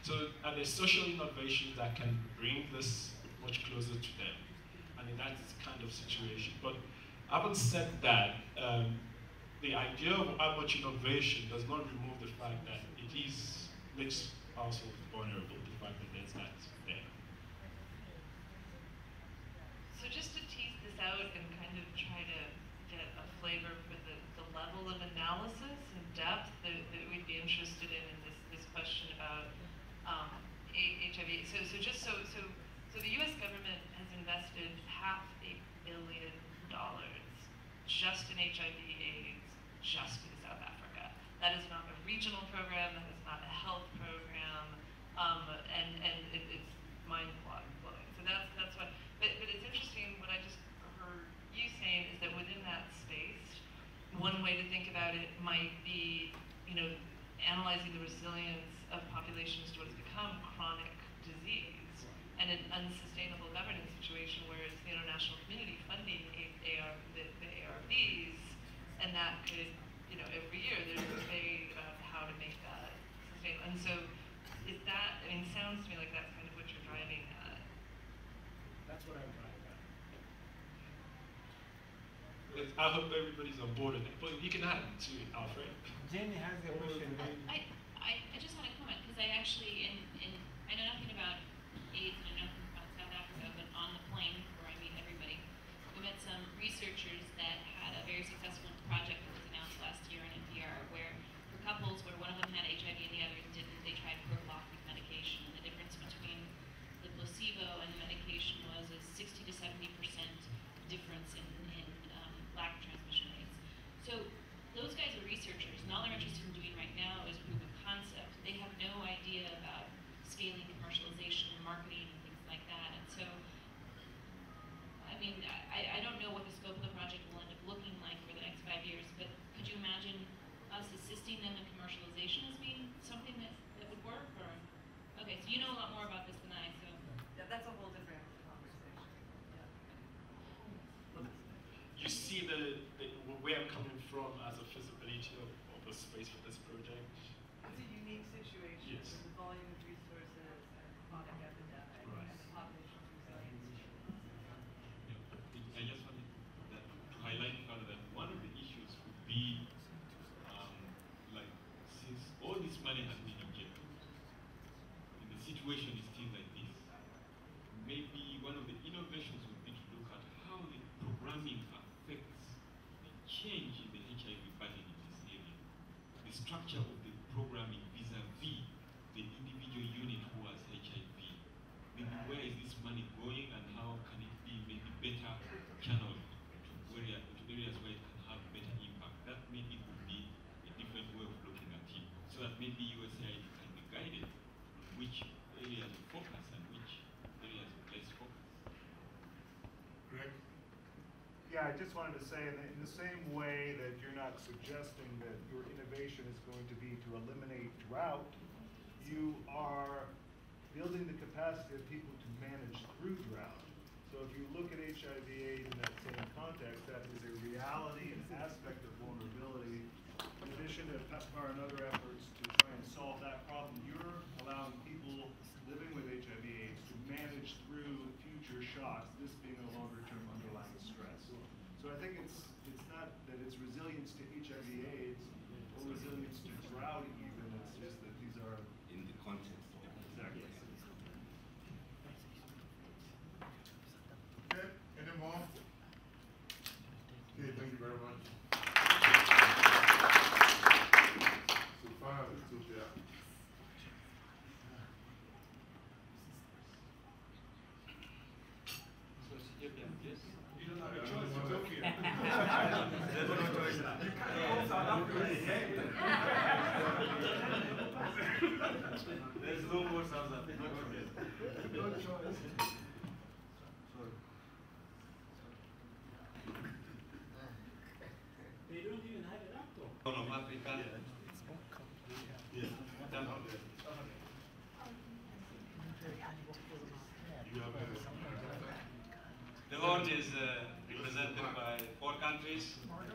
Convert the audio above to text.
So are there social innovations that can bring this much closer to them? I mean, that's the kind of situation. But having said that, the idea of how much innovation does not remove the fact that it makes households vulnerable, the fact that there's that there. So just to tease this out and kind of try to get a flavor for the level of analysis and depth that we'd be interested in this question about HIV. So the U.S. government has invested $500 million just in HIV/AIDS, just in South Africa. That is not a regional program. That is not a health program, and it's mind-blowing. So that's what. But it's interesting. What I just heard you saying is that within that space, one way to think about it might be, analyzing the resilience of populations to what has become chronic disease and an unsustainable governance situation where it's the international community funding the ARVs, and that could, every year there's a debate about how to make that sustainable. And so is that, sounds to me like that's kind of what you're driving at. That's what I'm driving at. I hope everybody's on board with it, but you can add to it, Alfred. Jenny has a question. I just want to comment, because I actually, I know nothing about AIDS and I know nothing about South Africa, but on the plane where I meet everybody, we met some researchers that had a very successful project that was announced last year on NPR, where for couples where one of them had HIV and the other didn't, they tried prophylactic medication. And the difference between the placebo and the medication was a 60 to 70% difference in lack of transmission rates. So those guys are researchers, and all they're interested in doing right now is proof of concept. They have no idea about scaling commercialization and marketing and things like that. And so, I don't know what the scope of the project will end up looking like for the next 5 years, but could you imagine us assisting them in commercialization as being something that would work? Or okay, so you know a lot more about this than I, so. Yeah, that's a whole different conversation. Yeah. You see where I'm coming from as a feasibility of a space for this project? It's a unique situation. Yes. With the volume of resources and chronic epidemic and the population's resilience. I just wanted to highlight further that one of the issues would be, since all this money has been injected, and the situation is still like this, maybe one of the innovations would be to look at how the programming affects the change in the HIV budget in this area. The structure of the programming vis-a-vis the individual unit who has HIV. Maybe where is this money going and how can it be maybe better channeled to areas where it can have better impact. That maybe would be a different way of looking at it. So that maybe USAID can be guided on which areas of focus and which areas of less focus. Greg? Yeah, I just wanted to say, in the same way that you're not suggesting that your innovation is going to be to eliminate drought, you are building the capacity of people to manage through drought. So if you look at HIV/AIDS in that same context, that is a reality and aspect of vulnerability. In addition to PEPFAR and other efforts to try and solve that problem, you're allowing people living with HIV/AIDS to manage through future shocks, this being a longer-term underlying stress. So I think it's not that it's resilience to HIV/AIDS or resilience to drought even, it's just that these are In the context. exactly. Okay, any more? Okay, thank you very much. So far, it's okay. Yes. You don't have a choice, it's okay. There's no choice. You can't go South Africa. There's no more South Africa. No choice. They don't even have a laptop. Out of Africa. Yes. You have The world is represented by 4 countries.